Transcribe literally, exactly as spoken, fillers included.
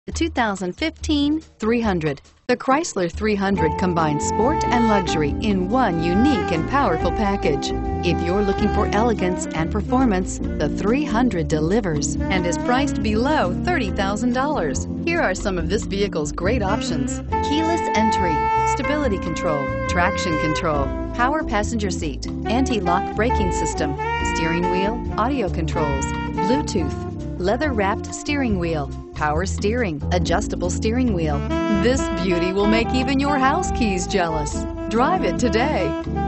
The two thousand fifteen three hundred. The Chrysler three hundred combines sport and luxury in one unique and powerful package. If you're looking for elegance and performance, the three hundred delivers and is priced below thirty thousand dollars. Here are some of this vehicle's great options: keyless entry, stability control, traction control, power passenger seat, anti-lock braking system, steering wheel audio controls, Bluetooth, leather-wrapped steering wheel, power steering, adjustable steering wheel. This beauty will make even your house keys jealous. Drive it today.